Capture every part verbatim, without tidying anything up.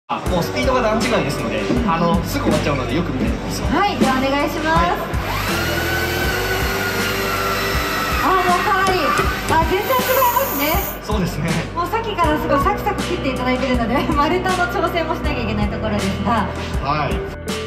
もうスピードが段違いですので、あのすぐ終わっちゃうのでよく見てください。 はい、ではお願いします。はい、あ、もうかなり、あ、全然違いますね。 そうですね。 もうさっきからすごいサクサク切っていただいているので丸太の調整もしなきゃいけないところですが、 はい。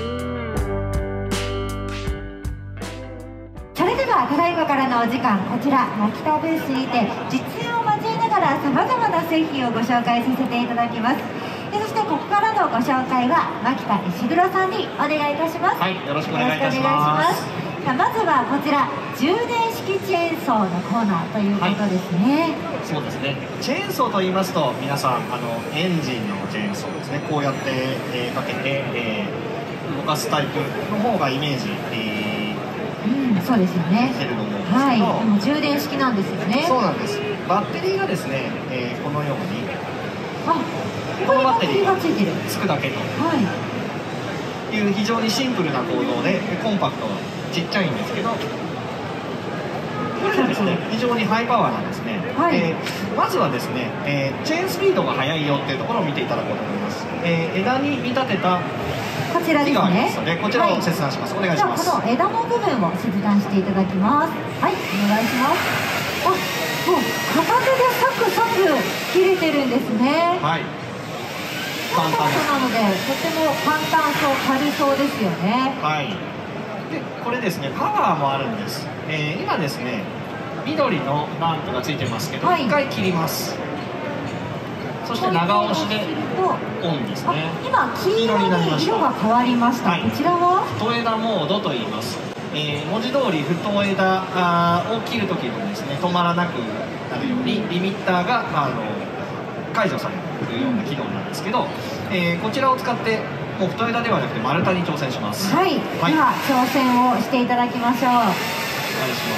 それではただいまからのお時間、こちらマキタブースにて実演を交えながらさまざまな製品をご紹介させていただきます。そしてここからのご紹介は牧田石黒さんにお願いいたします。 はい、よろしくお願いいたします。 さあ、まずはこちら充電式チェーンソーのコーナーということですね。 はい、そうですね。チェーンソーと言いますと、皆さんあのエンジンのチェーンソーですね。こうやって、えー、かけて、えー、動かすタイプの方がイメージ、えー、うん、そうですよね。 してると思うんですけど、 はい、でも充電式なんですよね。 そうなんです。バッテリーがですね、えー、このように。 あ、ここにバッテリーがついてる。 つくだけと。 はい。 いう非常にシンプルな構造でコンパクトちっちゃいんですけど、これがですね非常にハイパワーなんですね。はい、えー、まずはですね、えー、チェーンスピードが速いよっていうところを見ていただこうと思います。えー、枝に見立てたこちらですね。 のでこちらを切断します。はい、お願いします。 じゃあこの枝の部分を切断していただきます。はい、お願いします。あ、もう片手でサクサク切れてるんですね。はい。簡単なのでとても簡単そう軽そうですよね。 はい。でこれですねパワーもあるんです。えー、今ですね緑のランプがついてますけど、はい、いっかい切ります。そして長押しでオンですね。 今黄色に色が変わりました。はい、こちらは太枝モードと言います。えー、文字通り太枝あを切るときにですね止まらなくなるようにリミッターがあの解除されるような機能なんですけど、えー、こちらを使ってもう太枝ではなくて丸太に挑戦します。 はい、はい、では挑戦をしていただきましょう。お願いします。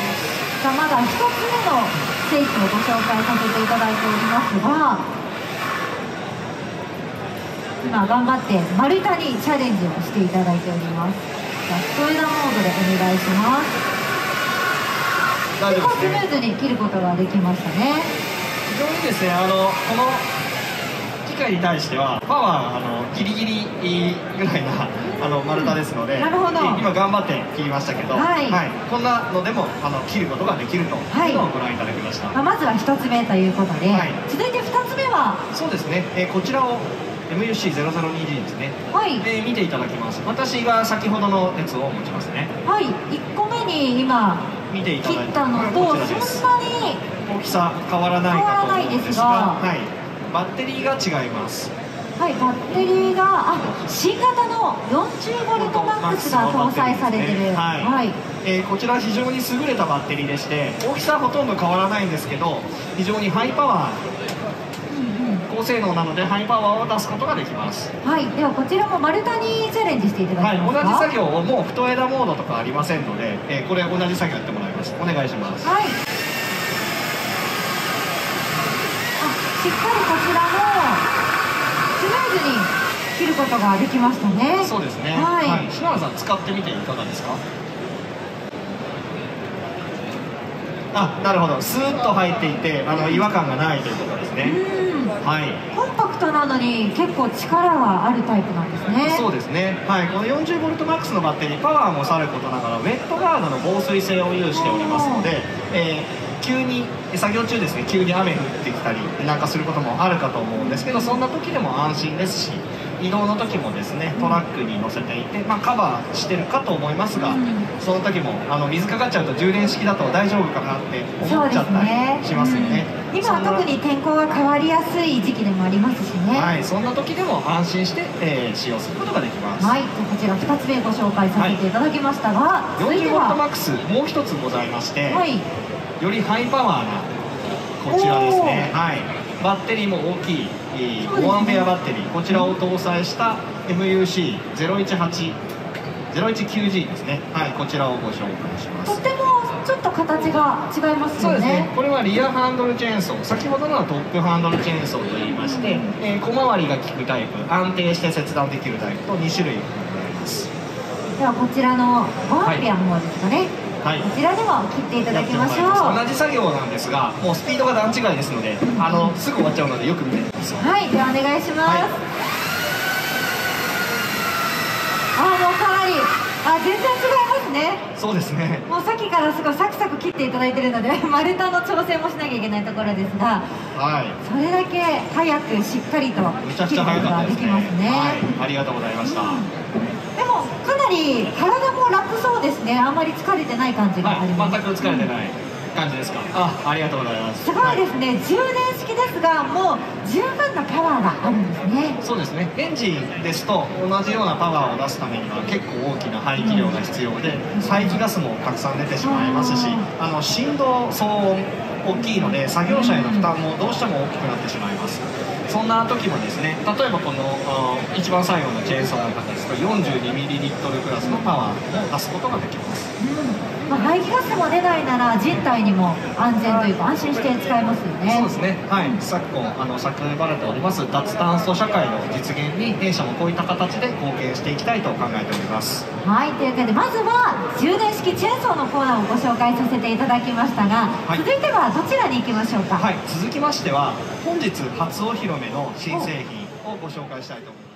さあ、まだひとつめの製品をご紹介させていただいておりますが、今頑張って丸太にチャレンジをしていただいております。じゃあ太枝モードでお願いします。結構スムーズに切ることができましたね。 非常にですね、あのこの機械に対してはパワーあのギリギリぐらいなあの丸太ですので、 なるほど、 今頑張って切りましたけど、はい、はい、こんなのでもあの切ることができるというのをご覧いただきました。 はい、まあ、まずはひとつめということで、はい、続いてふたつめはそうですね、えー、こちらを エムユーシーゼロゼロにジー ですね。はい。で見ていただきます。私が先ほどのやつを持ちますね。 はい。いっこめに今見ていただい切ったのとそんなに大きさ変わらないかと思うんですが、はい。バッテリーが違います。 はい。バッテリーがあ新型の よんじゅうボルトマックス が搭載されてる。はい。はい、 えー、こちら非常に優れたバッテリーでして、大きさはほとんど変わらないんですけど、非常にハイパワー。高性能なのでハイパワーを出すことができます。 はい、ではこちらも丸太にチャレンジしていただけますか。 はい、同じ作業をもう太枝モードとかありませんので、えー、これ同じ作業やってもらいます。お願いします。 はい。あ、しっかりこちらもスムーズに切ることができましたね。 そうですね。はい。はい、篠原さん使ってみていかがですか。あ、なるほど。スーッと入っていて、あの違和感がないということですね。はい、 コンパクトなのに結構力があるタイプなんですね。 そうですね。はい、この よんじゅうボルトマックス のバッテリーパワーもさることながらウェットガードの防水性を有しておりますので、えー、急に作業中ですね急に雨降ってきたりなんかすることもあるかと思うんですけど、そんな時でも安心ですし、移動の時もですねトラックに乗せていて、まあ、カバーしてるかと思いますが、うん、その時もあの水かかっちゃうと充電式だと大丈夫かなって思っちゃったりしますよね。 うん、今は特に天候が変わりやすい時期でもありますしね。 はい、そんな時でも安心して、えー、使用することができます。 はい、こちらふたつめご紹介させていただきましたが、はい、 よんじゅうボルトマックス もう一つございまして、はい、よりハイパワーなこちらですね。はい、バッテリーも大きいごアンペアバッテリー、こちらを搭載した エムユーシーゼロいちはち ゼロいちきゅうジー ですね。はい、こちらをご紹介します。 とてもちょっと形が違いますよね。 そうですね。これはリアハンドルチェーンソー、先ほどのはトップハンドルチェーンソーといいまして、うん、えー、小回りが利くタイプ、安定して切断できるタイプとに種類ございます。 ではこちらのごアンペアの方ですかね。はい、こちらでも切っていただきましょう。 同じ作業なんですが、もうスピードが段違いですので、あのすぐ終わっちゃうのでよく見てください。 はい、ではお願いします。はい、 全然違いますね。 そうですね。 もうさっきからすごいサクサク切っていただいてるので丸太の調整もしなきゃいけないところですが、 はい、 それだけ早くしっかりと切ることができますね。 はい、ありがとうございました。うん、 でもかなり体も楽そうですね。あんまり疲れてない感じがあります。 はい、全く疲れてない、うん感じですか。あ、ありがとうございます。 すごいですね。はい、充電式ですが、もう十分なパワーがあるんですね。 そうですね。エンジンですと同じようなパワーを出すためには結構大きな排気量が必要で、うん、排気ガスもたくさん出てしまいますし、あの振動騒音大きいので作業者への負担もどうしても大きくなってしまいます。そんな時もですね、例えばこの一番最後のチェーンソーの方ですと よんじゅうにミリリットル クラスのパワーを出すことができます。 うん、まあ、排気ガスも出ないなら人体にも安全というか安心して使えますよね。 そうですね。はい。昨今あの叫ばれております脱炭素社会の実現に弊社もこういった形で貢献していきたいと考えております。 はい。というわけでまずは充電式チェーンソーのコーナーをご紹介させていただきましたが、はい、続いてはどちらに行きましょうか。 はい。続きましては本日初お披露目の新製品をご紹介したいと思います。